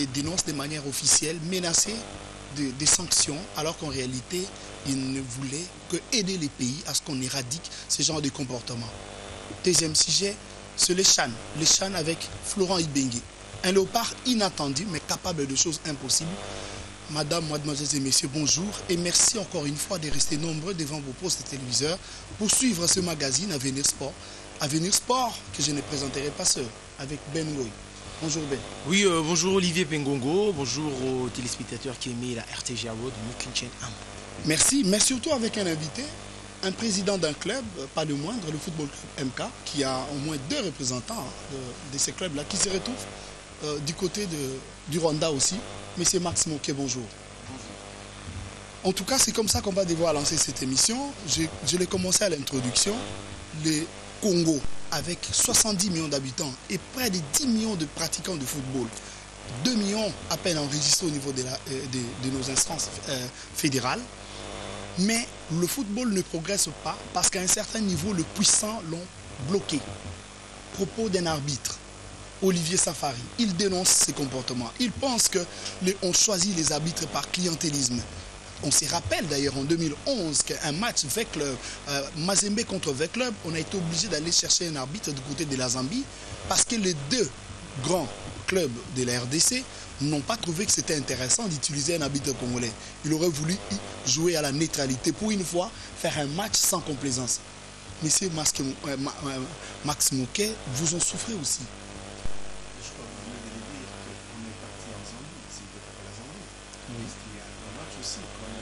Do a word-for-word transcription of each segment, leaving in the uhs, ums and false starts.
dénoncent de manière officielle, menacés de, de sanctions, alors qu'en réalité, ils ne voulaient que aider les pays à ce qu'on éradique ce genre de comportement. Deuxième sujet, c'est le Chan. Le Chan avec Florent Ibenge. Un léopard inattendu, mais capable de choses impossibles. Madame, mademoiselles et messieurs, bonjour. Et merci encore une fois de rester nombreux devant vos postes téléviseurs pour suivre ce magazine Avenir Sport. Avenir Sport, que je ne présenterai pas seul, avec Ben Ngoy. Bonjour Ben. Oui, euh, bonjour Olivier Pengongo. Bonjour aux téléspectateurs qui aimaient la R T G Award de Mukinchen Am. Merci, mais surtout avec un invité, un président d'un club, pas le moindre, le Football Club M K, qui a au moins deux représentants de, de ces clubs-là, qui se retrouvent euh, du côté de, du Rwanda aussi. Monsieur Max Moquet, bonjour. Bonjour. En tout cas, c'est comme ça qu'on va devoir lancer cette émission. Je, je l'ai commencé à l'introduction. Le Congo, avec soixante-dix millions d'habitants et près de dix millions de pratiquants de football, deux millions à peine enregistrés au niveau de, la, de, de nos instances euh, fédérales. Mais le football ne progresse pas parce qu'à un certain niveau, les puissants l'ont bloqué. Propos d'un arbitre, Olivier Safari, il dénonce ces comportements. Il pense qu'on choisit les arbitres par clientélisme. On se rappelle d'ailleurs en deux mille onze qu'un match V-Club, euh, Mazembe contre V-Club, on a été obligé d'aller chercher un arbitre du côté de la Zambie parce que les deux grands clubs de la R D C n'ont pas trouvé que c'était intéressant d'utiliser un arbitre congolais. Il aurait voulu jouer à la neutralité pour une fois, faire un match sans complaisance. Monsieur Max, euh, Max Moquet, vous en souffrez aussi. Je crois que vous venez de le dire qu'on est parti en Zambie, c'est peut-être pas la Zambie. Oui. Parce qu'il y a un match aussi qu'on a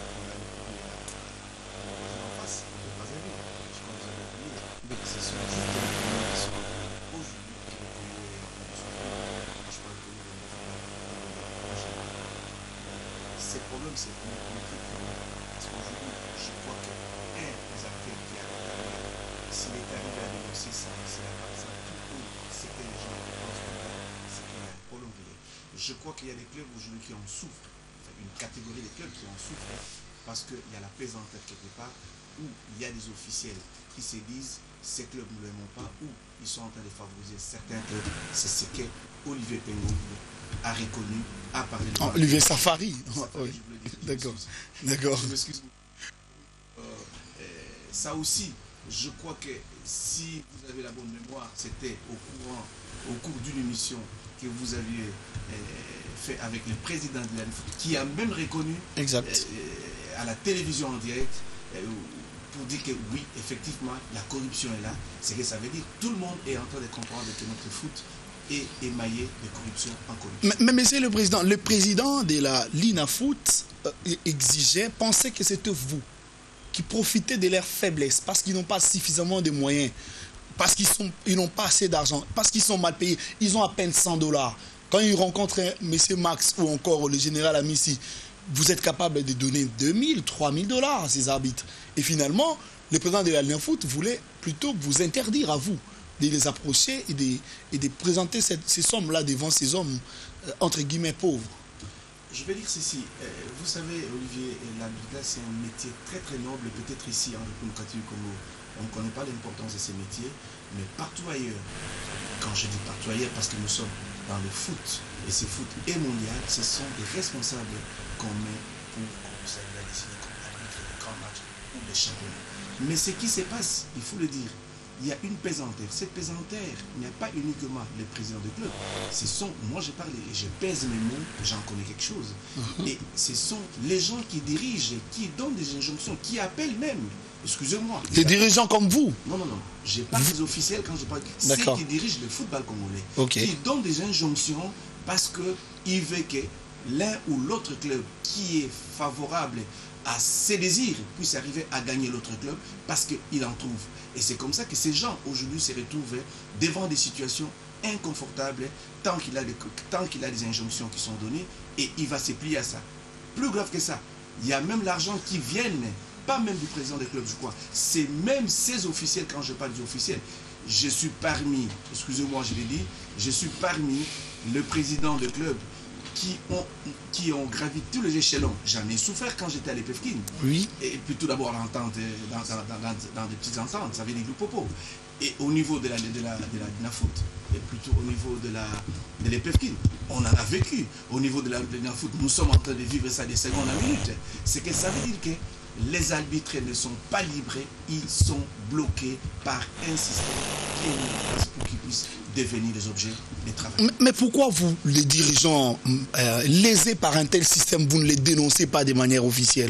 en face, on ne peut pas aller. Je crois que vous avez oublié. Mais ce sont juste des gens qui sont aujourd'hui qui ont payé en souffrance. Je crois que vous avez ces problèmes, c'est pour nous parce qu'aujourd'hui, je crois que un des acteurs qui a s'il est arrivé à négocier ça, c'est la personne tout c'est que les gens pensent que c'est qu'il y a un problème. Je crois qu'il y a des clubs aujourd'hui qui en souffrent, enfin, une catégorie de clubs qui en souffrent parce qu'il y a la plaisanterie quelque part où il y a des officiels qui se disent ces clubs ne l'aiment pas ou ils sont en train de favoriser certains clubs. C'est ce que Olivier Pengongo a reconnu, a parlé de... Oh, Olivier Safari, Safari oui. D'accord. D'accord. Je m'excuse. Euh, ça aussi, je crois que si vous avez la bonne mémoire, c'était au courant, au cours d'une émission que vous aviez euh, fait avec le président de l'A N F, qui a même reconnu exact. Euh, à la télévision en direct euh, pour dire que oui, effectivement, la corruption est là. C'est que ça veut dire que tout le monde est en train de comprendre que notre foot est émaillé de corruption en corruption. Mais, mais monsieur le président, le président de la Linafoot euh, exigeait, pensait que c'était vous qui profitez de leur faiblesse parce qu'ils n'ont pas suffisamment de moyens, parce qu'ils sont, ils n'ont pas assez d'argent, parce qu'ils sont mal payés. Ils ont à peine cent dollars. Quand ils rencontrent M. Max ou encore le général Amissi, vous êtes capable de donner deux mille, trois mille dollars à ces arbitres. Et finalement, le président de la Linafoot voulait plutôt vous interdire à vous de les approcher et de, et de présenter cette, ces sommes-là devant ces hommes, euh, entre guillemets, pauvres. Je vais dire ceci, euh, vous savez, Olivier, l'habitat, c'est un métier très très noble, peut-être ici en République du Congo. On ne connaît pas l'importance de ces métiers, mais partout ailleurs, quand je dis partout ailleurs, parce que nous sommes dans le foot, et ce foot est mondial, ce sont des responsables qu'on met pour, comme vous savez, désigner comme arbitre de grands matchs ou des championnats. Mais ce qui se passe, il faut le dire, il y a une pesanteur. Cette pesanteur n'est pas uniquement le président du club. Ce sont, moi je parle et je pèse mes mots, j'en connais quelque chose. Mm-hmm. Et ce sont les gens qui dirigent, qui donnent des injonctions, qui appellent même, excusez-moi. Des dirigeants comme vous? Non, non, non. Je parle des officiels quand je parle. Ceux qui dirigent le football congolais. Okay. Qui donnent des injonctions parce qu'ils veulent que l'un ou l'autre club qui est favorable à ses désirs puisse arriver à gagner l'autre club parce qu'il en trouve. Et c'est comme ça que ces gens aujourd'hui se retrouvent devant des situations inconfortables tant qu'il a, qu'il a des injonctions qui sont données et il va se plier à ça. Plus grave que ça, il y a même l'argent qui vient, pas même du président des clubs, je crois. C'est même ces officiels, quand je parle des officiels, je suis parmi, excusez-moi je l'ai dit, je suis parmi le président de club qui ont, qui ont gravi tous les échelons. J'en ai souffert quand j'étais à l'E P F K I N. Oui. Et puis tout d'abord l'entente dans, dans, dans, dans, dans des petites ententes, ça veut dire du popo. Et au niveau de la, de la, de la, de la foot, et plutôt au niveau de la de l'E P F K I N, on en a vécu. Au niveau de la, de la foot, nous sommes en train de vivre ça des secondes à minutes. C'est que ça veut dire que les arbitres ne sont pas livrés, ils sont bloqués par un système qui est mis en place pour qu'ils puissent devenir des objets de travail. Mais, mais pourquoi vous, les dirigeants euh, lésés par un tel système, vous ne les dénoncez pas de manière officielle?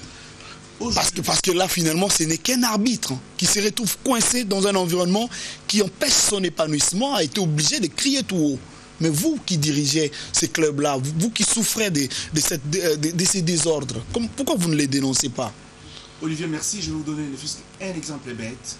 Parce que, parce que là, finalement, ce n'est qu'un arbitre qui se retrouve coincé dans un environnement qui empêche son épanouissement, a été obligé de crier tout haut. Mais vous qui dirigez ces clubs-là, vous, vous qui souffrez de, de, cette, de, de, de ces désordres, comme, pourquoi vous ne les dénoncez pas? Olivier, merci. Je vais vous donner un exemple bête.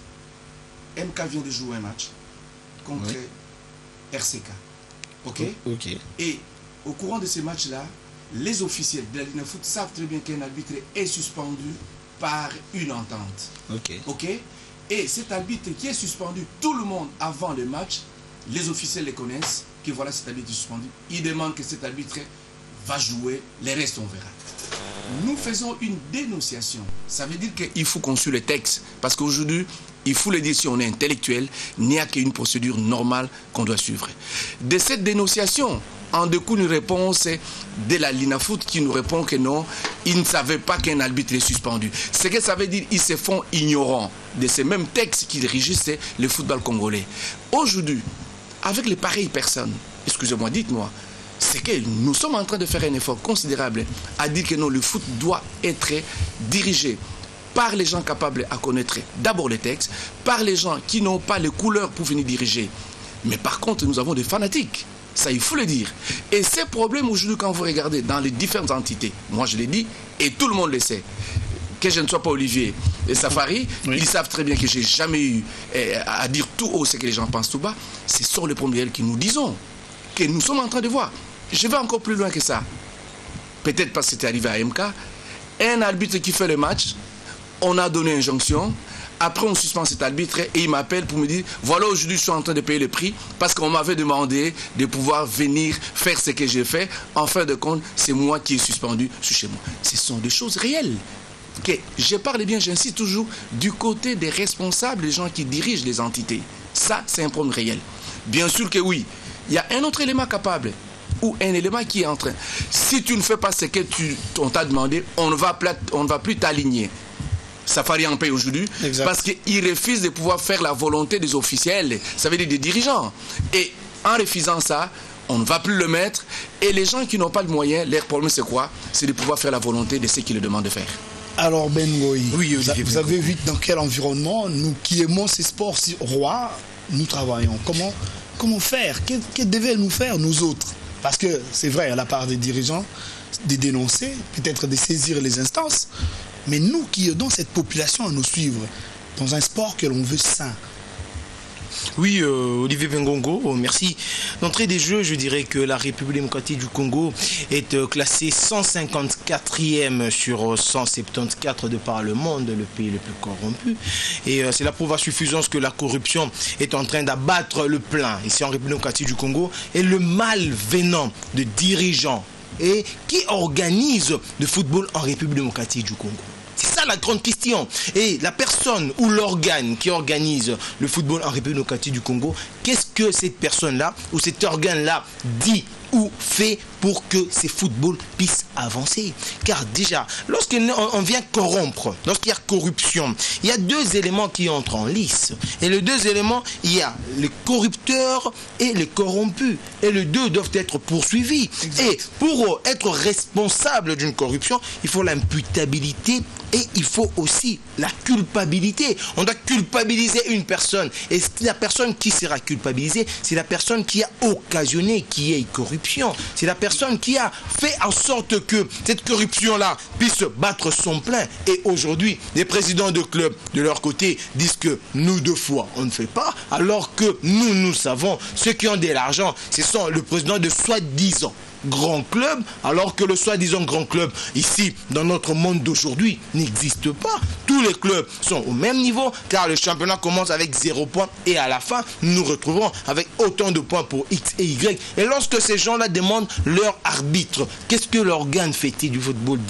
M K vient de jouer un match contre oui. R C K. OK? Ok. Et au courant de ces matchs-là, les officiels de la Ligue de foot savent très bien qu'un arbitre est suspendu par une entente. Ok. Ok. Et cet arbitre qui est suspendu, tout le monde avant le match, les officiels les connaissent, que voilà cet arbitre est suspendu. Ils demandent que cet arbitre va jouer, les restes on verra. Nous faisons une dénonciation. Ça veut dire qu'il faut qu'on suive le texte. Parce qu'aujourd'hui, il faut le dire si on est intellectuel, il n'y a qu'une procédure normale qu'on doit suivre. De cette dénonciation, en découle une réponse de la Linafoot qui nous répond que non, ils ne savaient pas qu'un arbitre est suspendu. Ce que ça veut dire, ils se font ignorants de ces mêmes textes qui régissent le football congolais. Aujourd'hui, avec les pareilles personnes, excusez-moi, dites-moi, c'est que nous sommes en train de faire un effort considérable à dire que non, le foot doit être dirigé par les gens capables à connaître d'abord les textes, par les gens qui n'ont pas les couleurs pour venir diriger. Mais par contre, nous avons des fanatiques. Ça, il faut le dire. Et ces problèmes aujourd'hui, quand vous regardez dans les différentes entités, moi je l'ai dit, et tout le monde le sait, que je ne sois pas Olivier et Safari, oui. Ils savent très bien que je n'ai jamais eu eh, à dire tout haut ce que les gens pensent tout bas. Ce sont les premiers que nous disons, que nous sommes en train de voir. Je vais encore plus loin que ça. Peut-être parce que c'était arrivé à M K. Un arbitre qui fait le match, on a donné injonction. Après, on suspend cet arbitre et il m'appelle pour me dire voilà, aujourd'hui, je suis en train de payer le prix parce qu'on m'avait demandé de pouvoir venir faire ce que j'ai fait. En fin de compte, c'est moi qui ai suspendu, je suis chez moi. Ce sont des choses réelles. Que je parle bien, j'insiste toujours, du côté des responsables, des gens qui dirigent les entités. Ça, c'est un problème réel. Bien sûr que oui, il y a un autre élément capable ou un élément qui est en train. Si tu ne fais pas ce que tu, on t'a demandé, on ne va, on ne va plus t'aligner. Safari en paye aujourd'hui parce qu'il refuse de pouvoir faire la volonté des officiels, ça veut dire des dirigeants. Et en refusant ça, on ne va plus le mettre. Et les gens qui n'ont pas de moyens, leur problème c'est quoi? C'est de pouvoir faire la volonté de ceux qui le demandent de faire. Alors Ben Ngoï, oui, vous, vous avez vu dans quel environnement, nous qui aimons ces sports si rois, nous travaillons. Comment, comment faire? Que, que devaient nous faire nous autres? Parce que c'est vrai, à la part des dirigeants, de dénoncer, peut-être de saisir les instances. Mais nous qui aidons cette population à nous suivre dans un sport que l'on veut sain. Oui, euh, Olivier Bengongo, merci. D'entrée des jeux, je dirais que la République démocratique du Congo est euh, classée cent cinquante-quatrième sur cent soixante-quatorze de par le monde, le pays le plus corrompu. Et euh, c'est la preuve à suffisance que la corruption est en train d'abattre le plein ici en République démocratique du Congo. Et le mal venant de dirigeants et qui organise le football en République démocratique du Congo. C'est ça la grande question. Et la personne ou l'organe qui organise le football en République démocratique du Congo, qu'est-ce que cette personne-là ou cet organe-là dit ou fait pour que ces footballs puissent avancer? Car déjà, lorsqu'on vient corrompre, lorsqu'il y a corruption, il y a deux éléments qui entrent en lice. Et les deux éléments, il y a les corrupteurs et les corrompus. Et les deux doivent être poursuivis. Exact. Et pour être responsable d'une corruption, il faut l'imputabilité et il faut aussi la culpabilité. On doit culpabiliser une personne. Et la personne qui sera culpabilisée, c'est la personne qui a occasionné qu'il y ait corruption. C'est la personne qui a fait en sorte que cette corruption-là puisse battre son plein. Et aujourd'hui, les présidents de clubs, de leur côté, disent que nous, deux fois, on ne fait pas, alors que nous, nous savons, ceux qui ont de l'argent, ce sont le président de soi-disant grand club, alors que le soi-disant grand club, ici, dans notre monde d'aujourd'hui, n'existe pas. Tous les clubs sont au même niveau, car le championnat commence avec zéro point, et à la fin, nous nous retrouvons avec autant de points pour X et Y. Et lorsque ces gens-là demandent leur arbitre, qu'est-ce que l'organe fêté du football dit?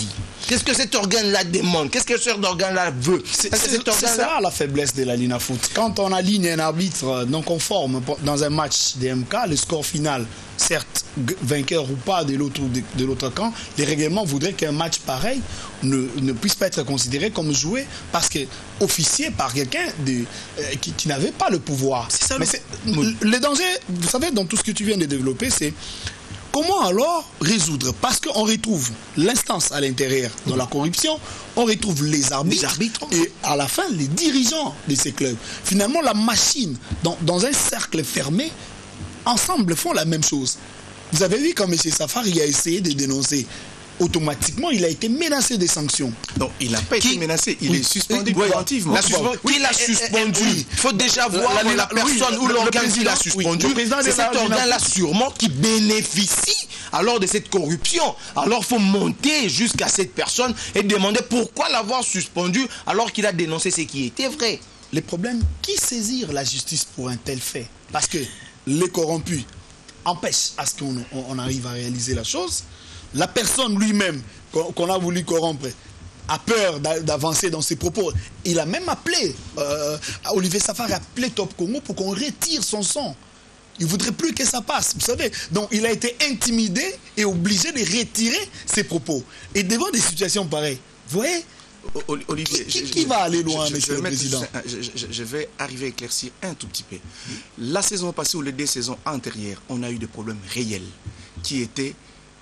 Qu'est-ce que cet organe-là demande? Qu'est-ce que cet organe-là veut? C'est ça la faiblesse de la Linafoot. Quand on aligne un arbitre non conforme dans un match des M K, le score final, certes vainqueur ou pas de l'autre de l'autre camp, les règlements voudraient qu'un match pareil ne, ne puisse pas être considéré comme joué parce que officié par quelqu'un euh, qui, qui n'avait pas le pouvoir. Ça, Mais le... le danger, vous savez, dans tout ce que tu viens de développer, c'est comment alors résoudre? Parce qu'on retrouve l'instance à l'intérieur dans la corruption, on retrouve les arbitres, les arbitres, et à la fin les dirigeants de ces clubs. Finalement, la machine, dans, dans un cercle fermé, ensemble font la même chose. Vous avez vu quand M. Safari a essayé de dénoncer. Automatiquement, il a été menacé des sanctions. Non, il n'a pas Qui... été menacé, il oui. est suspendu oui. préventivement. La suspendu. Oui. Qui l'a suspendu? Il oui. faut déjà voir la, la, la personne oui. ou l'organe qui l'a suspendu. Oui. C'est cet organe-là sûrement qui bénéficie alors de cette corruption. Alors il faut monter jusqu'à cette personne et demander pourquoi l'avoir suspendu alors qu'il a dénoncé ce qui était vrai. Le problème, qui saisir la justice pour un tel fait? Parce que les corrompus empêchent à ce qu'on on arrive à réaliser la chose. La personne lui-même qu'on a voulu corrompre a peur d'avancer dans ses propos. Il a même appelé, euh, Olivier Safari a appelé Top Congo pour qu'on retire son son. Il ne voudrait plus que ça passe, vous savez. Donc il a été intimidé et obligé de retirer ses propos. Et devant des situations pareilles, vous voyez, Olivier, qui, qui, je, qui va aller loin, je, je, monsieur je le président je, je, je vais arriver à éclaircir un tout petit peu. La saison passée ou les deux saisons antérieures, on a eu des problèmes réels qui étaient...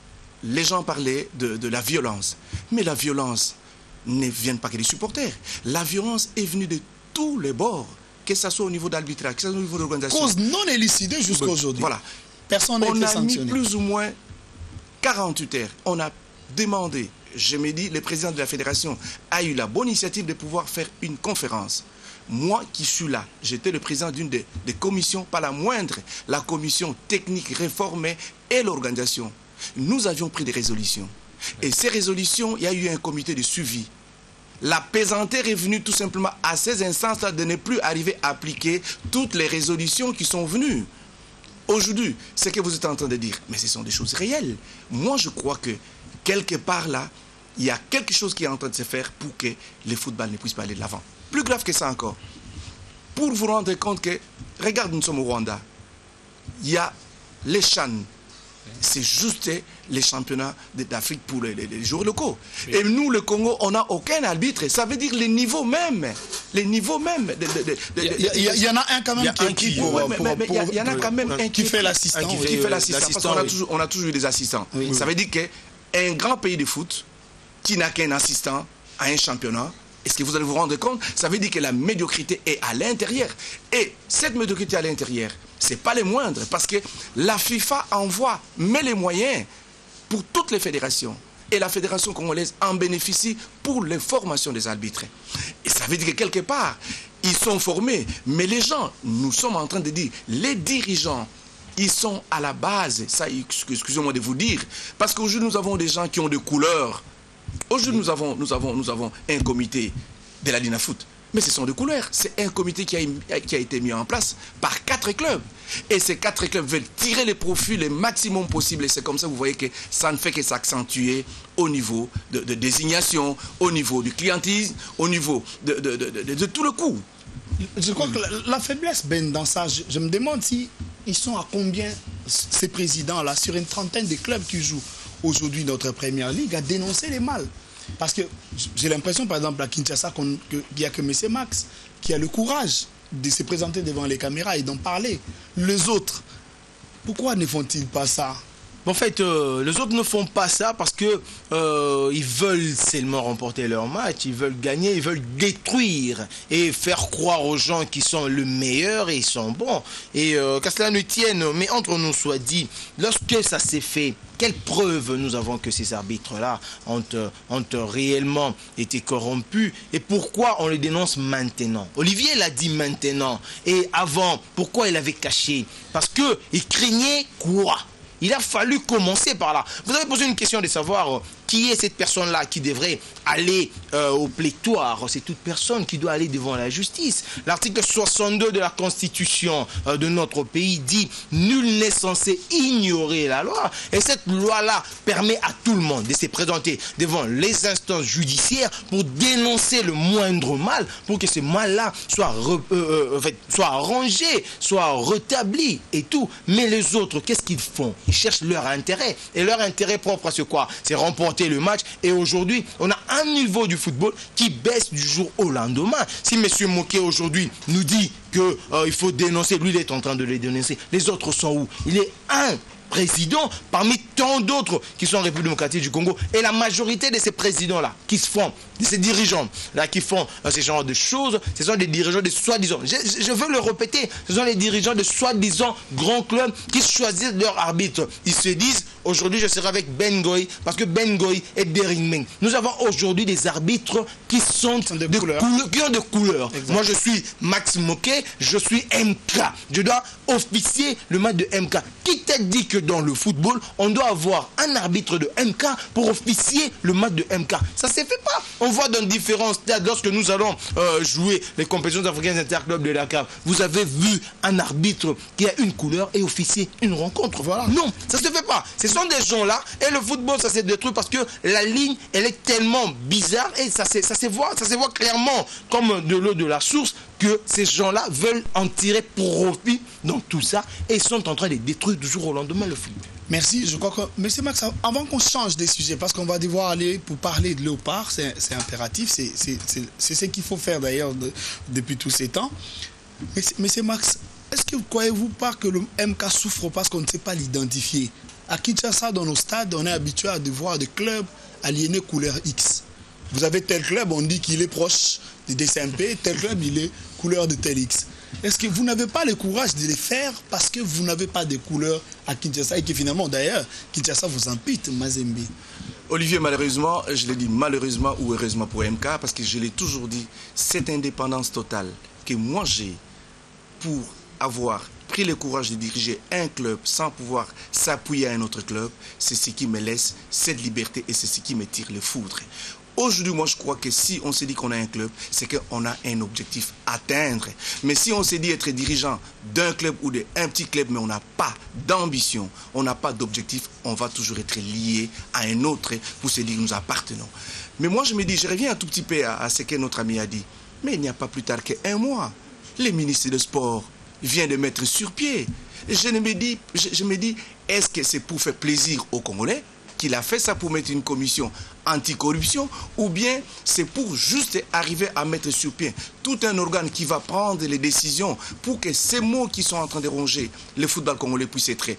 Les gens parlaient de, de la violence. Mais la violence ne vient pas que des supporters. La violence est venue de tous les bords, que ce soit au niveau d'arbitrage, que ce soit au niveau de l'organisation. Cause non élucidée jusqu'à aujourd'hui. Voilà. Personne n'a été sanctionné. On a mis plus ou moins quarante-huit heures. On a demandé, je me dis, le président de la fédération a eu la bonne initiative de pouvoir faire une conférence. Moi qui suis là, j'étais le président d'une des, des commissions, pas la moindre, la commission technique réformée et l'organisation. Nous avions pris des résolutions. Et ces résolutions, il y a eu un comité de suivi. La pesanteur est venue tout simplement à ces instances-là de ne plus arriver à appliquer toutes les résolutions qui sont venues. Aujourd'hui, ce que vous êtes en train de dire, mais ce sont des choses réelles. Moi, je crois que quelque part là, il y a quelque chose qui est en train de se faire pour que le football ne puisse pas aller de l'avant. Plus grave que ça encore. Pour vous rendre compte que, regarde, nous sommes au Rwanda. Il y a les Chan. C'est juste les championnats d'Afrique pour les, les, les joueurs locaux. Oui. Et nous, le Congo, on n'a aucun arbitre. Ça veut dire les niveaux même. Les niveaux même. Il y, y en a un quand même qui, qui, pour, pour, pour, il y en a quand même un qui fait l'assistant. Qui fait l'assistant. Parce qu'on a, toujours, on a toujours eu des assistants. Oui. Ça veut dire qu'un grand pays de foot qui n'a qu'un assistant à un championnat, est-ce que vous allez vous rendre compte? Ça veut dire que la médiocrité est à l'intérieur. Et cette médiocrité à l'intérieur, ce n'est pas les moindres, parce que la FIFA envoie, met les moyens pour toutes les fédérations. Et la fédération congolaise en bénéficie pour les formations des arbitres. Et ça veut dire que quelque part, ils sont formés. Mais les gens, nous sommes en train de dire, les dirigeants, ils sont à la base. Ça, excusez-moi de vous dire, parce qu'aujourd'hui, nous avons des gens qui ont des couleurs. Aujourd'hui, nous avons, nous, avons, nous avons un comité de la Linafoot. Mais ce sont des couleurs. C'est un comité qui a, qui a été mis en place par quatre clubs. Et ces quatre clubs veulent tirer les profits le maximum possible. Et c'est comme ça que vous voyez que ça ne fait que s'accentuer au niveau de, de désignation, au niveau du clientélisme, au niveau de, de, de, de, de tout le coup. Je crois que la, la faiblesse, Ben, dans ça, je, je me demande si ils sont à combien, ces présidents-là, sur une trentaine de clubs qui jouent aujourd'hui notre Première Ligue, à dénoncer les mal. Parce que j'ai l'impression, par exemple, à Kinshasa, qu'il n'y a que M. Max qui a le courage de se présenter devant les caméras et d'en parler. Les autres, pourquoi ne font-ils pas ça? En fait, euh, les autres ne font pas ça parce que euh, ils veulent seulement remporter leur match, ils veulent gagner, ils veulent détruire et faire croire aux gens qu'ils sont le meilleur et ils sont bons. Et euh, qu'à cela ne tienne, mais entre nous soit dit, lorsque ça s'est fait, quelle preuve nous avons que ces arbitres-là ont, ont réellement été corrompus et pourquoi on les dénonce maintenant? Olivier l'a dit maintenant et avant, pourquoi il avait caché? Parce qu'il craignait quoi? Il a fallu commencer par là. Vous avez posé une question de savoir euh, qui est cette personne-là qui devrait aller euh, au plétoire. C'est toute personne qui doit aller devant la justice. L'article soixante-deux de la Constitution euh, de notre pays dit « Nul n'est censé ignorer la loi ». Et cette loi-là permet à tout le monde de se présenter devant les instances judiciaires pour dénoncer le moindre mal, pour que ce mal-là soit, re, euh, euh, soit arrangé, soit rétabli et tout. Mais les autres, qu'est-ce qu'ils font? Ils cherchent leur intérêt. Et leur intérêt propre à ce quoi? C'est remporter le match. Et aujourd'hui, on a un niveau du football qui baisse du jour au lendemain. Si M. Moké aujourd'hui nous dit qu'il euh, faut dénoncer, lui il est en train de les dénoncer, les autres sont où? Il est un président parmi tant d'autres qui sont en République démocratique du Congo. Et la majorité de ces présidents-là qui se font, de ces dirigeants-là qui font euh, ce genre de choses, ce sont des dirigeants de soi-disant, je, je veux le répéter, ce sont les dirigeants de soi-disant grands clubs qui choisissent leur arbitre. Ils se disent, aujourd'hui je serai avec Ben Goy parce que Ben Goy est Deringmeng. Nous avons aujourd'hui des arbitres qui sont de, de couleurs. Couleur, qui ont de couleurs. Exact. Moi je suis Max Moké, je suis M K. Je dois officier le match de M K. Qui t'a dit que dans le football, on doit avoir un arbitre de M K pour officier le match de M K? Ça ne se fait pas. On voit dans différents stades, lorsque nous allons euh, jouer les compétitions africaines interclubs de la C A F, vous avez vu un arbitre qui a une couleur et officier une rencontre. Voilà. Non, ça ne se fait pas. Ce sont des gens-là et le football, ça s'est détruit parce que la ligne, elle est tellement bizarre et ça, ça, se voit, ça se voit clairement comme de l'eau de la source que ces gens-là veulent en tirer profit dans tout ça et sont en train de détruire du jour au lendemain le football. Merci. Je crois que, Monsieur Max, avant qu'on change des sujets, parce qu'on va devoir aller pour parler de Léopard, c'est impératif, c'est ce qu'il faut faire d'ailleurs de, depuis tous ces temps. Monsieur Max, est-ce que vous croyez-vous pas que le M K souffre parce qu'on ne sait pas l'identifier? À Kinshasa, dans nos stades, on est habitué à voir des clubs aliénés couleur X. Vous avez tel club, on dit qu'il est proche du D C M P, tel club, il est couleur de tel X. Est-ce que vous n'avez pas le courage de les faire parce que vous n'avez pas de couleurs à Kinshasa et que finalement, d'ailleurs, Kinshasa vous impute, Mazembe? Olivier, malheureusement, je l'ai dit malheureusement ou heureusement pour M K, parce que je l'ai toujours dit, cette indépendance totale que moi j'ai pour avoir pris le courage de diriger un club sans pouvoir s'appuyer à un autre club, c'est ce qui me laisse cette liberté et c'est ce qui me tire le foudre. Aujourd'hui, moi, je crois que si on se dit qu'on a un club, c'est qu'on a un objectif à atteindre. Mais si on se dit être dirigeant d'un club ou d'un petit club, mais on n'a pas d'ambition, on n'a pas d'objectif, on va toujours être lié à un autre pour se dire que nous appartenons. Mais moi, je me dis, je reviens un tout petit peu à, à ce que notre ami a dit. Mais il n'y a pas plus tard qu'un mois, le ministre des Sports vient de mettre sur pied. Je me dis, je, je me dis, est-ce que c'est pour faire plaisir aux Congolais qu'il a fait ça pour mettre une commission anticorruption, ou bien c'est pour juste arriver à mettre sur pied tout un organe qui va prendre les décisions pour que ces mots qui sont en train de ronger le football congolais puissent être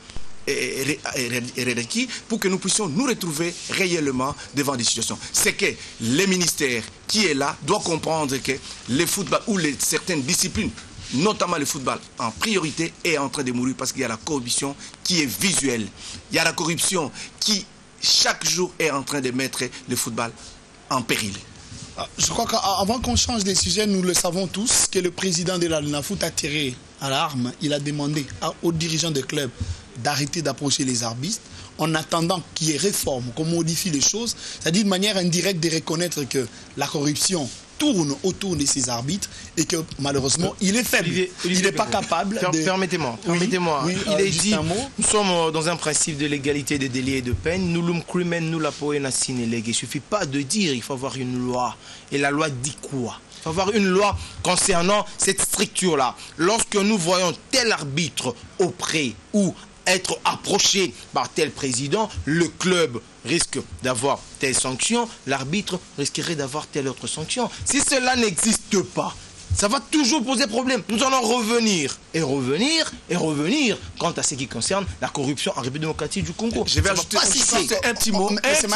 éradiqués, pour que nous puissions nous retrouver réellement devant des situations. C'est que le ministère qui est là doit comprendre que le football ou les, certaines disciplines, notamment le football, en priorité, est en train de mourir parce qu'il y a la corruption qui est visuelle. Il y a la corruption qui, chaque jour, est en train de mettre le football en péril. Je crois qu'avant qu'on change de sujet, nous le savons tous, que le président de la Lunafoot a tiré à l'arme. Il a demandé aux dirigeants des clubs d'arrêter d'approcher les arbitres en attendant qu'il y ait réforme, qu'on modifie les choses. C'est-à-dire de manière indirecte de reconnaître que la corruption tourne autour de ces arbitres et que malheureusement il est faible. Olivier, Olivier, il n'est pas capable per de... Permettez-moi, permettez-moi. Oui, il euh, est dit, nous sommes dans un principe de l'égalité des délits et de peine. Nous l'um crimen, nous la poena sinéleg. Il ne suffit pas de dire, il faut avoir une loi. Et la loi dit quoi? Il faut avoir une loi concernant cette structure-là. Lorsque nous voyons tel arbitre auprès ou être approché par tel président, le club risque d'avoir telle sanction, l'arbitre risquerait d'avoir telle autre sanction. Si cela n'existe pas, ça va toujours poser problème. Nous allons revenir et revenir et revenir quant à ce qui concerne la corruption en République démocratique du Congo. Je vais ajouter un petit mot.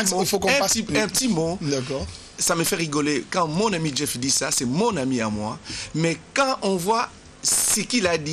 Un petit mot. D'accord. Ça me fait rigoler. Quand mon ami Jeff dit ça, c'est mon ami à moi. Mais quand on voit ce qu'il a dit,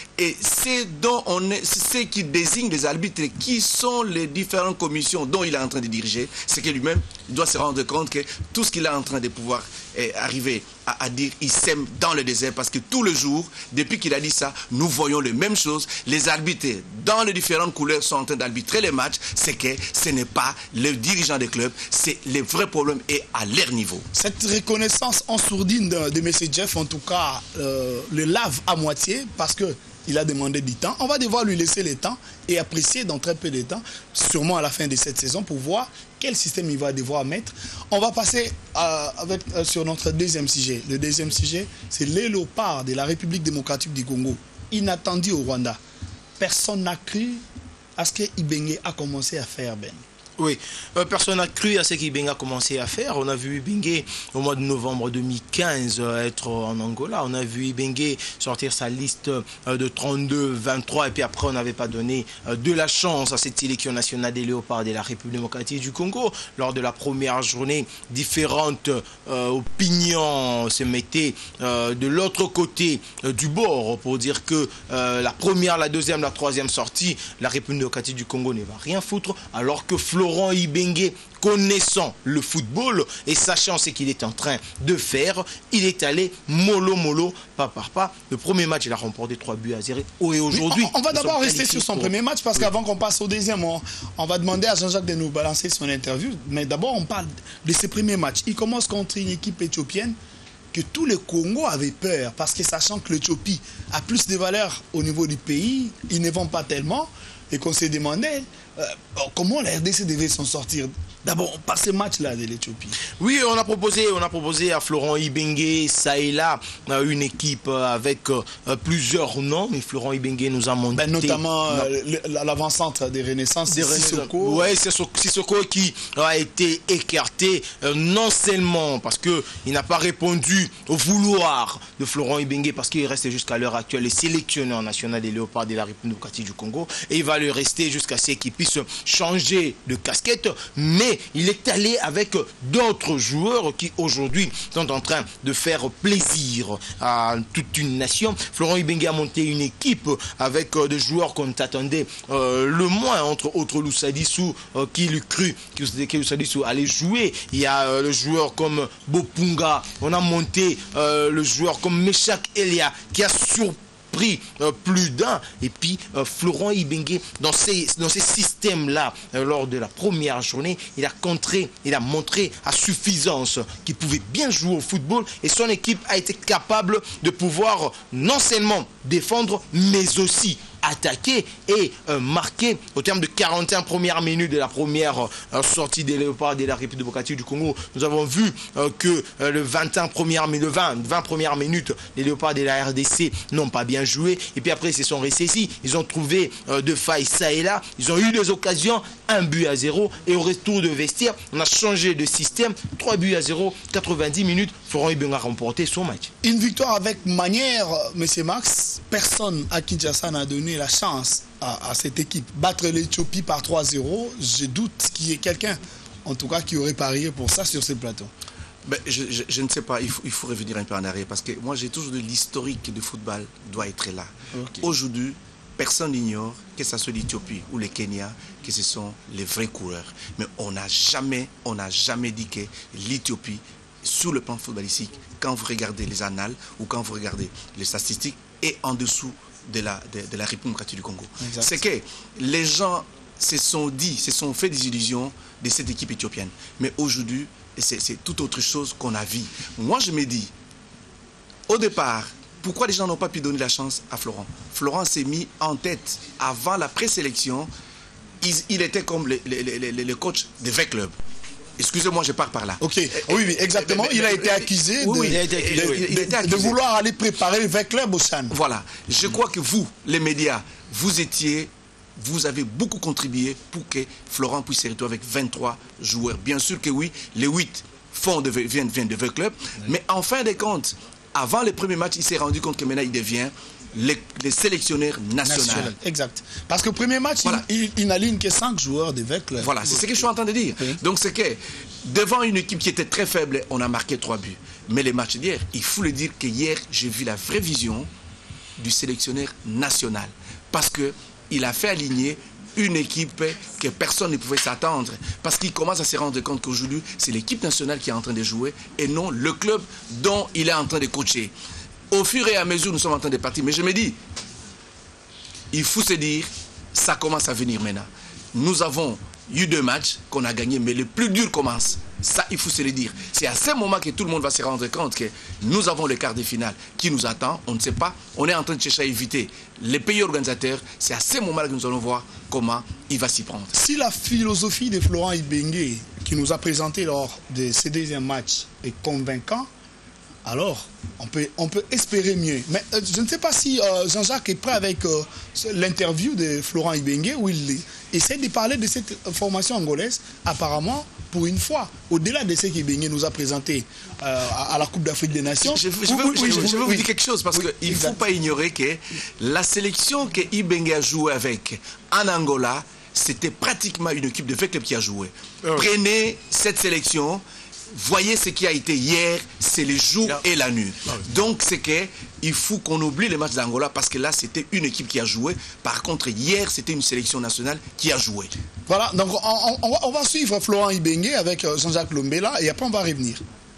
Et c'est dont on est, c'est qui désigne les arbitres, qui sont les différentes commissions dont il est en train de diriger, c'est que lui-même doit se rendre compte que tout ce qu'il est en train de pouvoir eh, arriver à, à dire, il sème dans le désert, parce que tous les jours, depuis qu'il a dit ça, nous voyons les mêmes choses. Les arbitres dans les différentes couleurs sont en train d'arbitrer les matchs. C'est que ce n'est pas le dirigeant des clubs, c'est les vrais problèmes et à leur niveau. Cette reconnaissance en sourdine de, de M. Jeff, en tout cas, euh, le lave à moitié, parce que il a demandé du temps. On va devoir lui laisser le temps et apprécier dans très peu de temps, sûrement à la fin de cette saison, pour voir quel système il va devoir mettre. On va passer euh, avec, euh, sur notre deuxième sujet. Le deuxième sujet, c'est les léopards de la République démocratique du Congo, inattendu au Rwanda. Personne n'a cru à ce que Ibenge a commencé à faire, Ben. Oui, euh, personne n'a cru à ce qu'Ibenge a commencé à faire. On a vu Ibenge au mois de novembre deux mille quinze euh, être en Angola. On a vu Ibenge sortir sa liste euh, de trente-deux vingt-trois. Et puis après, on n'avait pas donné euh, de la chance à cette sélection nationale des léopards de la République démocratique du Congo. Lors de la première journée, différentes euh, opinions se mettaient euh, de l'autre côté euh, du bord pour dire que euh, la première, la deuxième, la troisième sortie, la République démocratique du Congo ne va rien foutre, alors que Florent Ibenge, connaissant le football et sachant ce qu'il est en train de faire, il est allé mollo mollo, pas par pas. Le premier match, il a remporté trois buts à zéro. Et aujourd'hui, on, on va d'abord rester sur son pour... premier match, parce oui. qu'avant qu'on passe au deuxième, on, on va demander à Jean-Jacques de nous balancer son interview. Mais d'abord, on parle de ses premiers matchs. Il commence contre une équipe éthiopienne que tout le Congo avait peur, parce que sachant que l'Éthiopie a plus de valeur au niveau du pays, ils ne vont pas tellement, et qu'on s'est demandé euh, comment la R D C devait s'en sortir. D'abord, par ce match-là de l'Éthiopie. Oui, on a proposé, on a proposé à Florent Ibenge, ça et là, une équipe avec euh, plusieurs noms, mais Florent Ibenge nous a monté. Ben, notamment euh, l'avant-centre des Renaissances, des Sissoko. Oui, c'est Sissoko qui a été écarté, euh, non seulement parce qu'il n'a pas répondu au vouloir de Florent Ibenge, parce qu'il reste jusqu'à l'heure actuelle le sélectionneur national des léopards de la République démocratique du Congo, et il va le rester jusqu'à ce qu'il puisse changer de casquette, mais il est allé avec d'autres joueurs qui aujourd'hui sont en train de faire plaisir à toute une nation. Florent Ibenge a monté une équipe avec des joueurs qu'on attendait euh, le moins, entre autres Lousadissou, euh, qui l'eut cru que Lousadissou allait jouer. Il y a euh, le joueur comme Bopunga, on a monté euh, le joueur comme Meshak Elia qui a surpris pris euh, plus d'un, et puis euh, Florent Ibenge dans ces, dans ces systèmes-là, euh, lors de la première journée, il a contré, il a montré à suffisance qu'il pouvait bien jouer au football, et son équipe a été capable de pouvoir non seulement défendre, mais aussi attaquer et euh, marquer au terme de quarante et une premières minutes de la première euh, sortie des léopards de la République démocratique du Congo. Nous avons vu euh, que euh, le vingt et une premières, le vingt, vingt premières minutes, les léopards de la R D C n'ont pas bien joué, et puis après ils se sont ressaisis, ils ont trouvé euh, de failles ça et là, ils ont eu des occasions, un but à zéro, et au retour de vestiaire, on a changé de système, trois buts à zéro, quatre-vingt-dix minutes, Florent Ibenge a remporté son match. Une victoire avec manière, monsieur Max. Personne à Kinshasa n'a donné la chance à, à cette équipe. Battre l'Éthiopie par trois zéro, je doute qu'il y ait quelqu'un, en tout cas, qui aurait parié pour ça sur ce plateau. Ben, je, je, je ne sais pas, il faut, il faut revenir un peu en arrière, parce que moi j'ai toujours dit l'historique du football doit être là. Okay. Aujourd'hui, personne n'ignore que ce soit l'Éthiopie ou le Kenya, que ce sont les vrais coureurs. Mais on n'a jamais, on n'a jamais dit que l'Éthiopie, sur le plan footballistique, quand vous regardez les annales ou quand vous regardez les statistiques, est en dessous de la, de, de la République démocratique du Congo. C'est que les gens se sont dit, se sont fait des illusions de cette équipe éthiopienne. Mais aujourd'hui, c'est tout autre chose qu'on a vu. Moi, je me dis, au départ, pourquoi les gens n'ont pas pu donner la chance à Florent? Florent s'est mis en tête avant la présélection. Il, il était comme le, le, le, le, le coach des vingt clubs. Excusez-moi, je pars par là. Ok, oui, oui, exactement. Il a été accusé de, oui, il a été accusé, de, oui. de, de, de vouloir aller préparer vingt clubs au Chan. Voilà. Je crois que vous, les médias, vous étiez, vous avez beaucoup contribué pour que Florent puisse se retrouver avec vingt-trois joueurs. Bien sûr que oui, les huit font de, viennent, viennent de vingt clubs, oui. Mais en fin de compte, avant le premier match, il s'est rendu compte que maintenant il devient les, les sélectionneurs nationaux. National. Exact. Parce que le premier match, voilà. il, il n'aligne que cinq joueurs de vingt clubs. Voilà, c'est ce que je suis en train de dire. Oui. Donc c'est que devant une équipe qui était très faible, on a marqué trois buts. Mais les matchs d'hier, il faut le dire que hier, j'ai vu la vraie vision du sélectionneur national. Parce qu'il a fait aligner une équipe que personne ne pouvait s'attendre. Parce qu'il commence à se rendre compte qu'aujourd'hui, c'est l'équipe nationale qui est en train de jouer et non le club dont il est en train de coacher. Au fur et à mesure, nous sommes en train de partir. Mais je me dis, il faut se dire, ça commence à venir maintenant. Nous avons eu deux matchs qu'on a gagnés, mais le plus dur commence. Ça, il faut se le dire. C'est à ce moment que tout le monde va se rendre compte que nous avons le quart de finale qui nous attend. On ne sait pas. On est en train de chercher à éviter les pays organisateurs. C'est à ce moment-là que nous allons voir comment il va s'y prendre. Si la philosophie de Florent Ibenge, qui nous a présenté lors de ce deuxième match, est convaincante, alors on peut, on peut espérer mieux. Mais euh, je ne sais pas si euh, Jean-Jacques est prêt avec euh, l'interview de Florent Ibenge où il essaie de parler de cette formation angolaise, apparemment, pour une fois, au-delà de ce qu'Ibenge nous a présenté euh, à, à la Coupe d'Afrique des Nations. Je, je, je veux, oui, je, je, je veux oui. vous dire quelque chose, parce oui, qu'il ne faut pas ignorer que la sélection que Ibenge a joué avec en Angola, c'était pratiquement une équipe de vingt clubs qui a joué. Oh. Prenez cette sélection. Voyez ce qui a été hier, c'est le jour et la nuit. Donc c'est qu'il faut qu'on oublie les matchs d'Angola parce que là c'était une équipe qui a joué. Par contre hier c'était une sélection nationale qui a joué. Voilà, donc on, on, va, on va suivre Florent Ibenge avec Jean-Jacques Lombela et après on va revenir.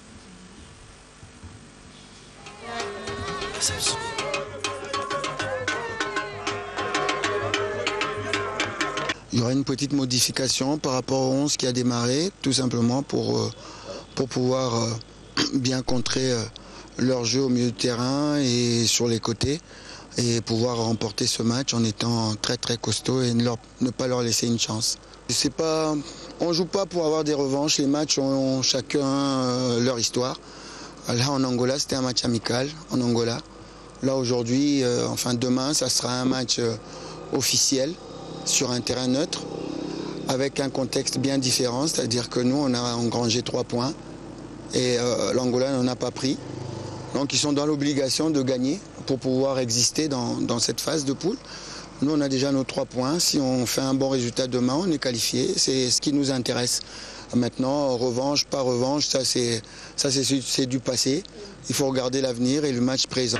Il y aura une petite modification par rapport au onze qui a démarré, tout simplement pour... Euh, pour pouvoir euh, bien contrer euh, leur jeu au milieu de terrain et sur les côtés et pouvoir remporter ce match en étant très très costaud et ne, leur, ne pas leur laisser une chance. C'est pas, on ne joue pas pour avoir des revanches, les matchs ont, ont chacun euh, leur histoire. Là en Angola c'était un match amical en Angola. Là aujourd'hui, euh, enfin demain, ça sera un match euh, officiel sur un terrain neutre, avec un contexte bien différent, c'est-à-dire que nous, on a engrangé trois points et euh, l'Angola n'en a pas pris. Donc ils sont dans l'obligation de gagner pour pouvoir exister dans, dans cette phase de poule. Nous, on a déjà nos trois points. Si on fait un bon résultat demain, on est qualifié. C'est ce qui nous intéresse. Maintenant, revanche, pas revanche, ça c'est ça c'est du passé. Il faut regarder l'avenir et le match présent.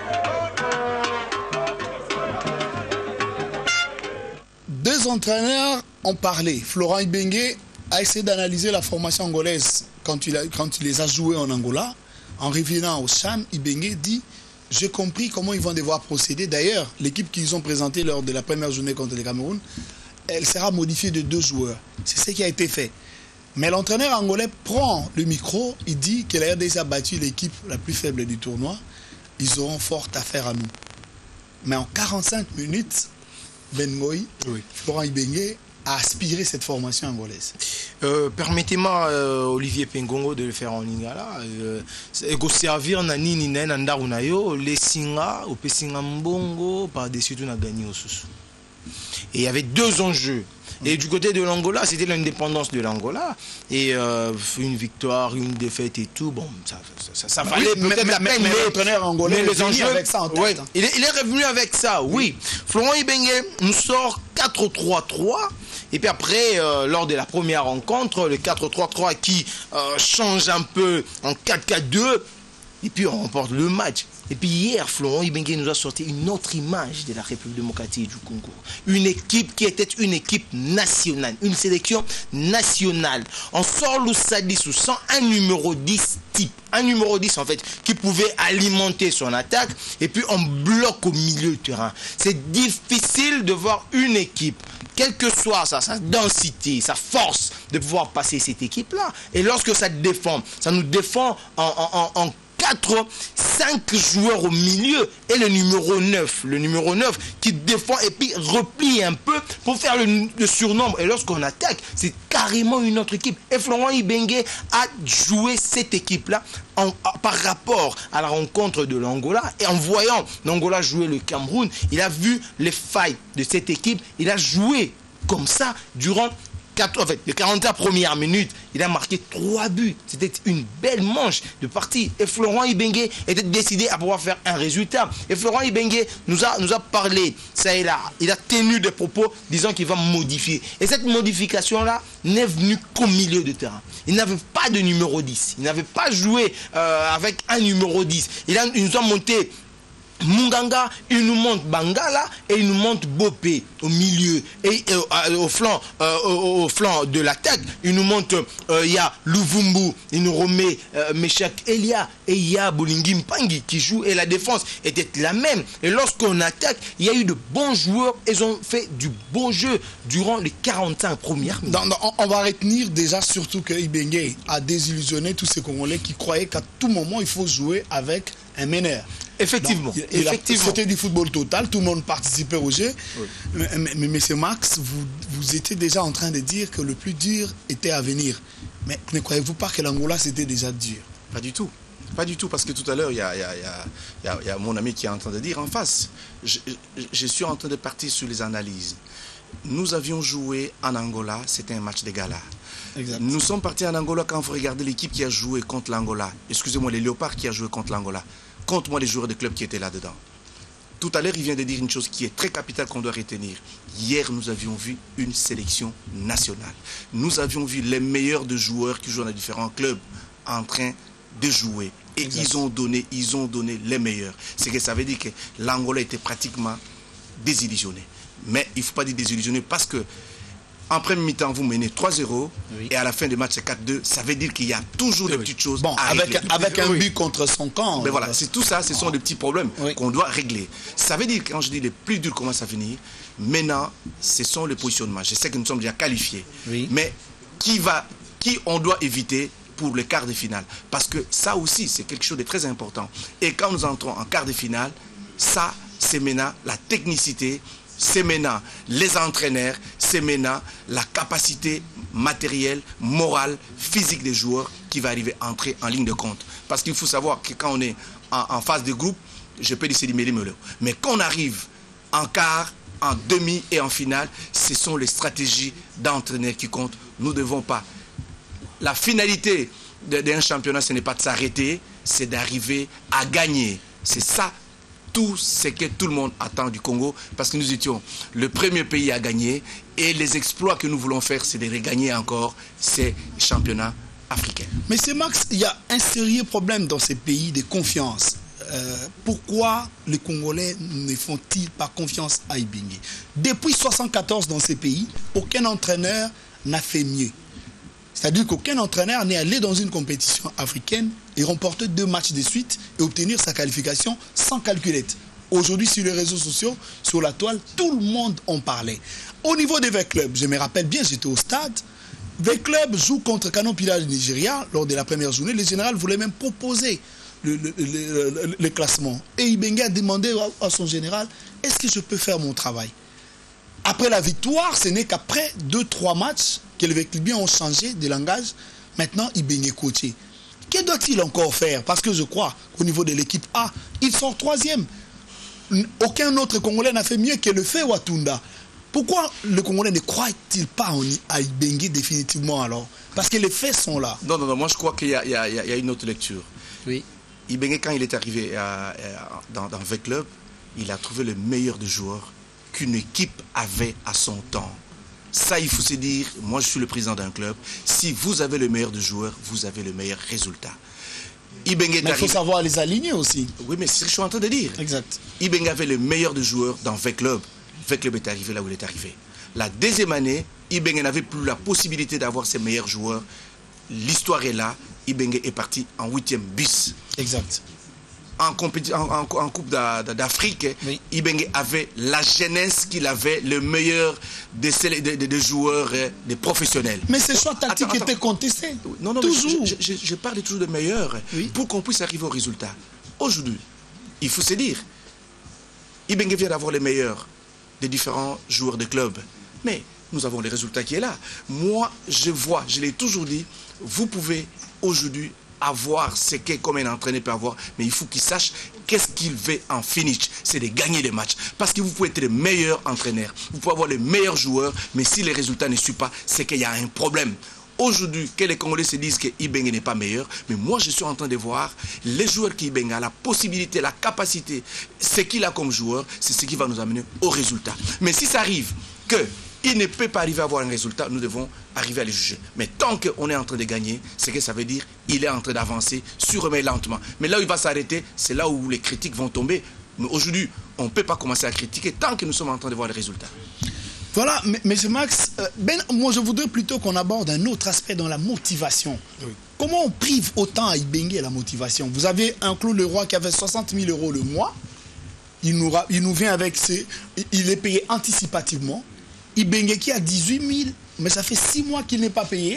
Deux entraîneurs ont parlé. Florent Ibenge a essayé d'analyser la formation angolaise quand il, a, quand il les a joués en Angola. En revenant au Chan, Ibenge dit « J'ai compris comment ils vont devoir procéder. » D'ailleurs, l'équipe qu'ils ont présentée lors de la première journée contre le Cameroun, elle sera modifiée de deux joueurs. C'est ce qui a été fait. Mais l'entraîneur angolais prend le micro, il dit que la R D C a battu l'équipe la plus faible du tournoi. Ils auront fort affaire à nous. Mais en quarante-cinq minutes, Ben Moï, oui. Florent Ibenge a aspiré cette formation angolaise. Euh, Permettez-moi, euh, Olivier Pengongo, de le faire en lingala. Il faut servir na nini na na ndaru na yo les singa au pesinga mbongo par-dessus tout na gagné au sous. Et il y avait deux enjeux. Et du côté de l'Angola, c'était l'indépendance de l'Angola. Et euh, une victoire, une défaite et tout, bon, ça, ça, ça, ça valait peut-être la peine. Mais l'entraîneur angolais est revenu avec ça en tête. Ouais, il, est, il est revenu avec ça, oui. Florent Ibenge nous sort quatre trois trois. Et puis après, euh, lors de la première rencontre, le quatre trois trois qui euh, change un peu en quatre quatre deux. Et puis on remporte le match. Et puis hier, Florent Ibenge nous a sorti une autre image de la République démocratique du Congo. Une équipe qui était une équipe nationale, une sélection nationale. On sort Lusadisu sans un numéro dix type. Un numéro dix en fait qui pouvait alimenter son attaque. Et puis on bloque au milieu du terrain. C'est difficile de voir une équipe, quelle que soit sa, sa densité, sa force, de pouvoir passer cette équipe-là. Et lorsque ça défend, ça nous défend en, en, en quatre, cinq joueurs au milieu et le numéro neuf. Le numéro neuf qui défend et puis replie un peu pour faire le, le surnombre. Et lorsqu'on attaque, c'est carrément une autre équipe. Et Florent Ibenge a joué cette équipe-là en, par rapport à la rencontre de l'Angola. Et en voyant l'Angola jouer le Cameroun, il a vu les failles de cette équipe. Il a joué comme ça durant En fait, les quarante premières minutes, il a marqué trois buts. C'était une belle manche de partie. Et Florent Ibenge était décidé à pouvoir faire un résultat. Et Florent Ibenge nous a, nous a parlé, ça et là. Il a tenu des propos disant qu'il va modifier. Et cette modification-là n'est venue qu'au milieu de terrain. Il n'avait pas de numéro dix. Il n'avait pas joué euh, avec un numéro dix. Il, a, il nous a monté Munganga, il nous montre Bangala et il nous montre Bopé au milieu et euh, au flanc euh, au, au flanc de l'attaque. Il nous montre il euh, y a Luvumbu, il nous remet euh, Meshak Elia et il y a Bolingi Mpangi qui joue et la défense était la même. Et lorsqu'on attaque, il y a eu de bons joueurs, ils ont fait du beau jeu durant les quarante-cinq premières minutes. Non, non, on va retenir déjà surtout que Ibenge a désillusionné tous ces Congolais qui croyaient qu'à tout moment il faut jouer avec un meneur. Effectivement, Donc, il, effectivement. C'était du football total, tout le monde participait au jeu. Oui. Mais, mais M. Max, vous, vous étiez déjà en train de dire que le plus dur était à venir. Mais ne croyez-vous pas que l'Angola c'était déjà dur? Pas du tout. Pas du tout, parce que tout à l'heure, il y a, y, a, y, a, y a mon ami qui est en train de dire en face. Je, je suis en train de partir sur les analyses. Nous avions joué en Angola, c'était un match de gala. Exact. Nous sommes partis en Angola quand vous regardez l'équipe qui a joué contre l'Angola. Excusez-moi, les Léopards qui a joué contre l'Angola. Compte-moi les joueurs de club qui étaient là-dedans. Tout à l'heure, il vient de dire une chose qui est très capitale qu'on doit retenir. Hier, nous avions vu une sélection nationale. Nous avions vu les meilleurs de joueurs qui jouent dans différents clubs en train de jouer. Et exact. ils ont donné, ils ont donné les meilleurs. C'est que ça veut dire que l'Angola était pratiquement désillusionné. Mais il ne faut pas dire désillusionné parce que en première mi-temps, vous menez trois zéro oui. et à la fin du match, c'est quatre deux. Ça veut dire qu'il y a toujours oui. des petites choses bon, à avec, régler. Avec un oui. but contre son camp. Mais voilà, c'est tout ça, ce sont des petits problèmes oui. qu'on doit régler. Ça veut dire que quand je dis les plus durs commencent à venir, maintenant, ce sont les positionnements. Je sais que nous sommes déjà qualifiés. Oui. Mais qui, va, qui on doit éviter pour le quart de finale? Parce que ça aussi, c'est quelque chose de très important. Et quand nous entrons en quart de finale, ça, c'est maintenant la technicité, c'est maintenant les entraîneurs, c'est maintenant la capacité matérielle, morale, physique des joueurs qui va arriver à entrer en ligne de compte. Parce qu'il faut savoir que quand on est en, en phase de groupe, je peux dire c'est du mêlé-mêlé. Mais quand on arrive en quart, en demi et en finale, ce sont les stratégies d'entraîneurs qui comptent. Nous ne devons pas. La finalité d'un championnat, ce n'est pas de s'arrêter, c'est d'arriver à gagner. C'est ça. Tout ce que tout le monde attend du Congo, parce que nous étions le premier pays à gagner et les exploits que nous voulons faire, c'est de regagner encore ces championnats africains. Mais c'est Max, il y a un sérieux problème dans ces pays de confiance. Euh, pourquoi les Congolais ne font-ils pas confiance à Ibenge? Depuis soixante-quatorze dans ces pays, aucun entraîneur n'a fait mieux. C'est-à-dire qu'aucun entraîneur n'est allé dans une compétition africaine et remporter deux matchs de suite et obtenir sa qualification sans calculette. Aujourd'hui, sur les réseaux sociaux, sur la toile, tout le monde en parlait. Au niveau des V clubs, je me rappelle bien, j'étais au stade. V club joue contre Canon Pillars du Nigeria lors de la première journée. Le général voulait même proposer le, le, le, le, le classement. Et Ibenge a demandé à, à son général, est-ce que je peux faire mon travail? Après la victoire, ce n'est qu'après deux trois matchs que les Véclibiens ont changé de langage. Maintenant, Ibenge est coaché. Que doit-il encore faire? Parce que je crois qu'au niveau de l'équipe A, il sort troisième. Aucun autre Congolais n'a fait mieux que le fait Watunda. Pourquoi le Congolais ne croit-il pas à Ibenge définitivement alors? Parce que les faits sont là. Non, non, non, moi je crois qu'il y, y, y a une autre lecture. Oui. Ibenge, quand il est arrivé à, à, dans, dans V Club, il a trouvé le meilleur des joueurs qu'une équipe avait à son temps. Ça, il faut se dire, moi je suis le président d'un club, si vous avez le meilleur des joueurs, vous avez le meilleur résultat. Ibenge mais il faut savoir les aligner aussi. Oui, mais c'est ce que je suis en train de dire. Exact. Ibenge avait le meilleur des joueurs dans V Club. V Club est arrivé là où il est arrivé. La deuxième année, Ibenge n'avait plus la possibilité d'avoir ses meilleurs joueurs. L'histoire est là. Ibenge est parti en huitième bis. Exact. En, en, en, en Coupe d'Afrique, oui. Ibenge avait la jeunesse qu'il avait, le meilleur des, des, des, des joueurs, des professionnels. Mais ces choix tactiques étaient contestés. Non, non, toujours. Je, je, je parle toujours de meilleurs oui. pour qu'on puisse arriver au résultat. Aujourd'hui, il faut se dire, Ibenge vient d'avoir les meilleurs des différents joueurs de club. Mais nous avons les résultats qui est là. Moi, je vois, je l'ai toujours dit, vous pouvez aujourd'hui avoir ce qu'est comme un entraîneur peut avoir, mais il faut qu'il sache qu'est-ce qu'il veut en finish, c'est de gagner les matchs. Parce que vous pouvez être le meilleur entraîneur, vous pouvez avoir les meilleurs joueurs, mais si les résultats ne suivent pas, c'est qu'il y a un problème. Aujourd'hui, que les Congolais se disent que Ibenge n'est pas meilleur, mais moi je suis en train de voir les joueurs qui Ibenge a, la possibilité, la capacité, ce qu'il a comme joueur, c'est ce qui va nous amener au résultat. Mais si ça arrive que il ne peut pas arriver à avoir un résultat, nous devons arriver à les juger. Mais tant qu'on est en train de gagner, c'est que ça veut dire qu'il est en train d'avancer, sûrement lentement. Mais là où il va s'arrêter, c'est là où les critiques vont tomber. Mais aujourd'hui, on ne peut pas commencer à critiquer tant que nous sommes en train de voir les résultats. Voilà, M. Max, euh, ben, moi je voudrais plutôt qu'on aborde un autre aspect dans la motivation. Oui. Comment on prive autant à Ibenge la motivation? Vous avez un Claude Leroy qui avait soixante mille euros le mois. Il nous, il nous vient avec ses... Il est payé anticipativement. Ibenge qui a dix-huit mille, mais ça fait six mois qu'il n'est pas payé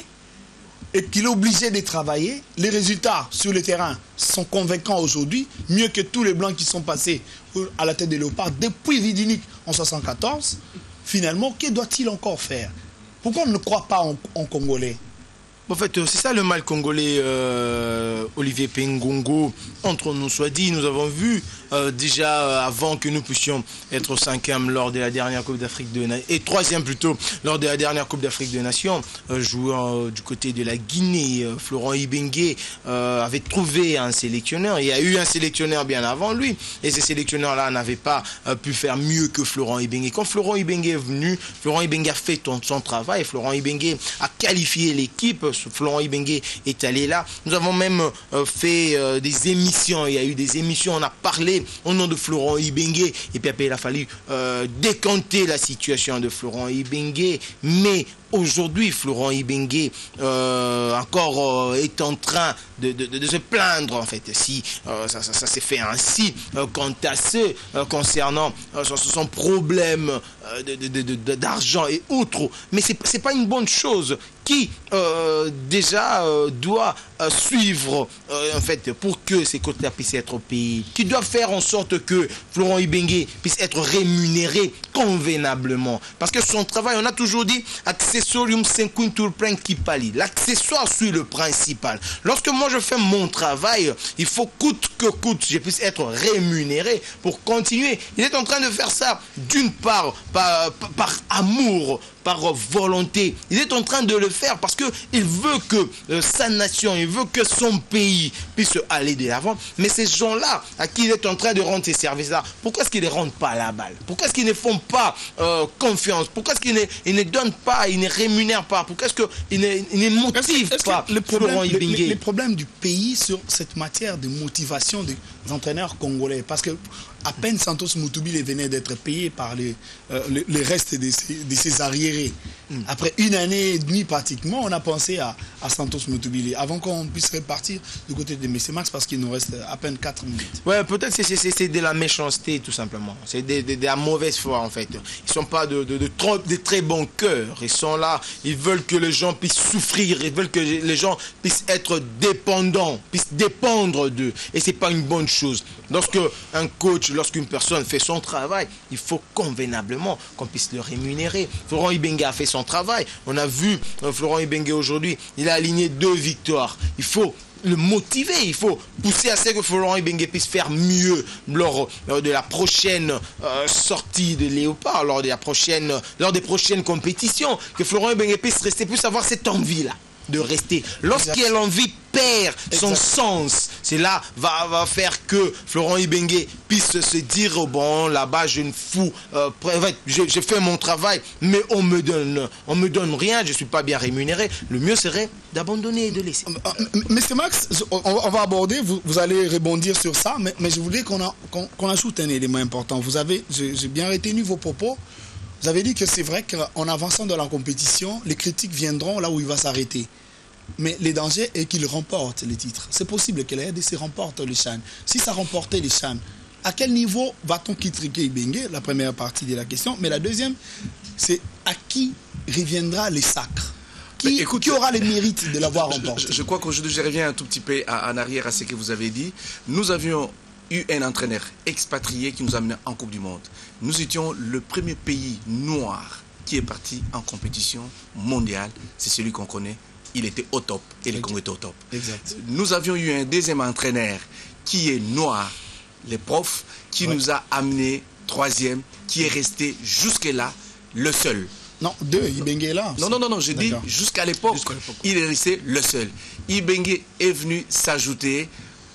et qu'il est obligé de travailler. Les résultats sur le terrain sont convaincants aujourd'hui, mieux que tous les Blancs qui sont passés à la tête des Léopards depuis Vidinic en soixante-quatorze. Finalement, que doit-il encore faire? Pourquoi on ne croit pas en, en Congolais? En fait, c'est ça le mal congolais, euh, Olivier Pengongo. Entre nous soit dit, nous avons vu euh, déjà euh, avant que nous puissions être cinquième lors de la dernière Coupe d'Afrique de Nations, et troisième plutôt lors de la dernière Coupe d'Afrique des Nations, euh, jouant euh, du côté de la Guinée, euh, Florent Ibenge euh, avait trouvé un sélectionneur. Il y a eu un sélectionneur bien avant lui, et ce sélectionneur-là n'avait pas euh, pu faire mieux que Florent Ibenge. Quand Florent Ibenge est venu, Florent Ibenge a fait ton, son travail, Florent Ibenge a qualifié l'équipe. Florent Ibenge est allé là. Nous avons même euh, fait euh, des émissions. Il y a eu des émissions. On a parlé au nom de Florent Ibenge. Et puis après, il a fallu euh, décanter la situation de Florent Ibenge. Mais aujourd'hui, Florent Ibenge euh, encore euh, est en train de, de, de, de se plaindre, en fait, si euh, ça, ça, ça s'est fait ainsi euh, quant à ce euh, concernant euh, son, son problème euh, de, de, de, de, d'argent et autres. Mais ce n'est pas une bonne chose qui euh, déjà euh, doit euh, suivre euh, en fait pour que ces quotas puissent être payés, qui doit faire en sorte que Florent Ibenge puisse être rémunéré convenablement. Parce que son travail, on a toujours dit accessorium cinquuntur principali. L'accessoire suit le principal. Lorsque moi je fais mon travail, il faut coûte que coûte, je puisse être rémunéré pour continuer. Il est en train de faire ça d'une part par, par, par amour, par volonté. Il est en train de le faire parce qu'il veut que euh, sa nation, il veut que son pays puisse aller de l'avant. Mais ces gens-là, à qui il est en train de rendre ces services-là, pourquoi est-ce qu'ils ne rendent pas la balle? Pourquoi est-ce qu'ils ne font pas euh, confiance? Pourquoi est-ce qu'ils ne, ils ne donnent pas, ils ne rémunèrent pas? Pourquoi est-ce qu'ils ne, ils ne motivent est-ce que, pas est-ce que le problème, Florent Ibenge? les, les problèmes du pays sur cette matière de motivation des entraîneurs congolais, parce que à peine Santos Mutubile venait d'être payé par les, euh, les, les restes de ses, de ses arriérés. Mm. Après une année et demie pratiquement, on a pensé à, à Santos Mutubile avant qu'on puisse repartir du côté de M. Max parce qu'il nous reste à peine quatre minutes. Ouais, peut-être c'est, c'est, c'est de la méchanceté tout simplement. C'est de, de, de la mauvaise foi en fait. Ils ne sont pas de, de, de, trop, de très bons cœurs. Ils sont là, ils veulent que les gens puissent souffrir, ils veulent que les gens puissent être dépendants, puissent dépendre d'eux. Et ce n'est pas une bonne chose. Lorsque un coach, lorsqu'une personne fait son travail, il faut convenablement qu'on puisse le rémunérer. Florent Ibenge a fait son travail. On a vu euh, Florent Ibenge aujourd'hui, il a aligné deux victoires. Il faut le motiver, il faut pousser à ce que Florent Ibenge puisse faire mieux lors euh, de la prochaine euh, sortie de Léopard, lors, de la prochaine, lors des prochaines compétitions, que Florent Ibenge puisse rester, puisse avoir cette envie-là de rester. Lorsqu'il l'envie perd son exact. Sens, cela va, va faire que Florent Ibenge puisse se dire bon là-bas je ne fous euh, je, je fais mon travail mais on me donne on me donne rien, je suis pas bien rémunéré. Le mieux serait d'abandonner et de laisser. Monsieur Max, on, on va aborder, vous, vous allez rebondir sur ça, mais, mais je voulais qu'on, a, qu'on, qu'on ajoute un élément important. Vous avez, j'ai, j'ai bien retenu vos propos. Vous avez dit que c'est vrai qu'en avançant dans la compétition, les critiques viendront là où il va s'arrêter. Mais le danger est qu'il remporte les titres. C'est possible que l'A R D C remporte les CHAN. Si ça remportait les CHAN, à quel niveau va-t-on critiquer Ibenge? La première partie de la question. Mais la deuxième, c'est à qui reviendra les sacres? Qui, écoute, qui aura les mérites de l'avoir remporté? Je, je, je crois qu'aujourd'hui, je reviens un tout petit peu à, en arrière à ce que vous avez dit. Nous avions eu un entraîneur expatrié qui nous a amené en Coupe du Monde. Nous étions le premier pays noir qui est parti en compétition mondiale. C'est celui qu'on connaît. Il était au top et les Congos étaient au top. Exact. Nous avions eu un deuxième entraîneur qui est noir, les profs, qui ouais. nous a amené troisième, qui est resté jusque-là le seul. Non, deux, Ibenge est là. Non, non, non, non, je dis jusqu'à l'époque, jusqu'à l'époque, il est resté le seul. Ibenge est venu s'ajouter.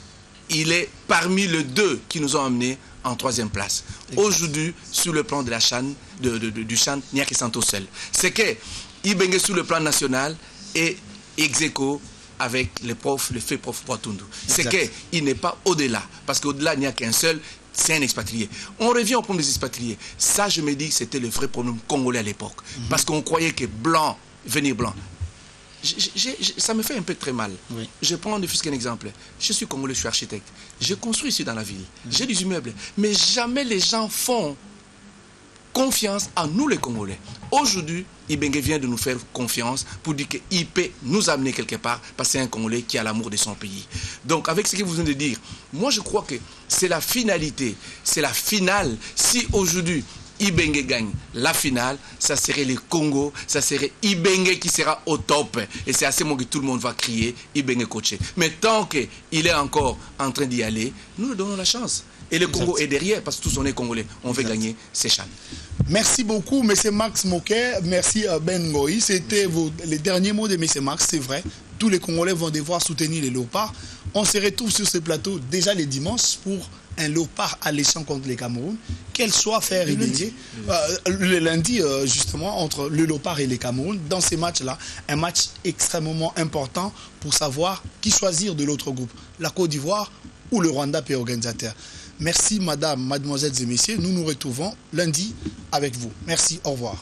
Il est parmi les deux qui nous ont amenés en troisième place. Aujourd'hui, sur le plan de la CHAN, de, de, de, du CHAN, il n'y a que Santos seul. C'est que Ibenge sur le plan national est ex aequo avec les profs, le fait prof Poitundu. C'est qu'il n'est pas au-delà. Parce qu'au-delà, il n'y a qu'un seul. c'est un expatrié. On revient au problème des expatriés. Ça, je me dis que c'était le vrai problème congolais à l'époque. Mm-hmm. Parce qu'on croyait que blanc, venir blanc. J'ai, j'ai, ça me fait un peu très mal. Oui. Je prends ne fût-ce qu'un exemple. Je suis congolais, je suis architecte. Je construis ici dans la ville. Mm-hmm. J'ai des immeubles. Mais jamais les gens font confiance à nous les Congolais. Aujourd'hui, Ibenge vient de nous faire confiance pour dire qu'il peut nous amener quelque part parce que c'est un Congolais qui a l'amour de son pays. Donc avec ce que vous venez de dire, moi je crois que c'est la finalité, c'est la finale. Si aujourd'hui Ibenge gagne la finale, ça serait le Congo, ça serait Ibenge qui sera au top. Et c'est à ce moment que tout le monde va crier Ibenge coaché. Mais tant qu'il est encore en train d'y aller, nous lui donnons la chance. Et le Congo exact. Est derrière, parce que tous on est Congolais. On veut exact. Gagner ces chans. Merci beaucoup, M. Max Moquet. Merci Ben Ngoï. C'était les derniers mots de M. Max, c'est vrai. Tous les Congolais vont devoir soutenir les léopards. On se retrouve sur ce plateau déjà les dimanches pour un léopard alléchant contre les Cameroun. Quel choix faire le lundi, euh, le lundi euh, justement, entre le léopard et les Cameroun. Dans ces matchs-là, un match extrêmement important pour savoir qui choisir de l'autre groupe. La Côte d'Ivoire ou le Rwanda, pays organisateur. Merci, madame, mademoiselles et messieurs. Nous nous retrouvons lundi avec vous. Merci, au revoir.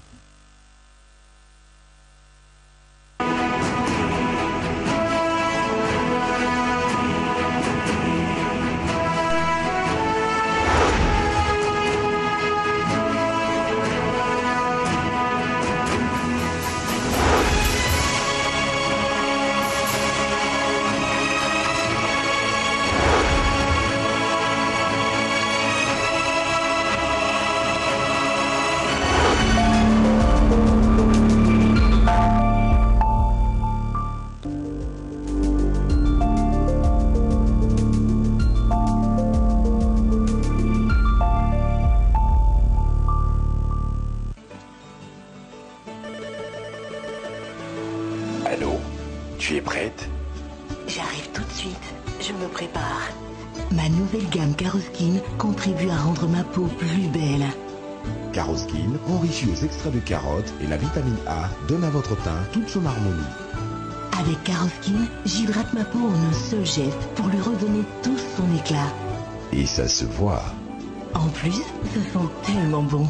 Allô? Tu es prête? J'arrive tout de suite. Je me prépare. Ma nouvelle gamme Caroskin contribue à rendre ma peau plus belle. Caroskin, enrichi aux extraits de carottes et la vitamine A, donne à votre teint toute son harmonie. Avec Caroskin, j'hydrate ma peau en un seul geste pour lui redonner tout son éclat. Et ça se voit. En plus, ça sent tellement bon.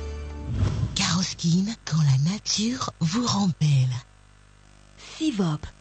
Caroskin, quand la nature vous rend belle. Sivop.